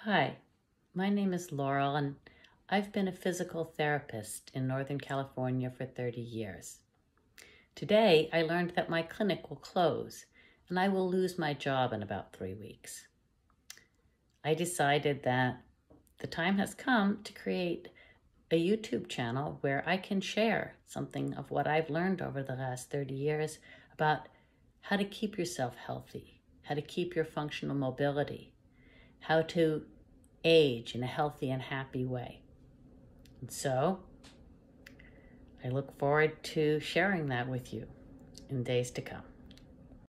Hi, my name is Laurel, and I've been a physical therapist in Northern California for 30 years. Today, I learned that my clinic will close and I will lose my job in about 3 weeks. I decided that the time has come to create a YouTube channel where I can share something of what I've learned over the last 30 years about how to keep yourself healthy, how to keep your functional mobility, how to age in a healthy and happy way. And so I look forward to sharing that with you in days to come.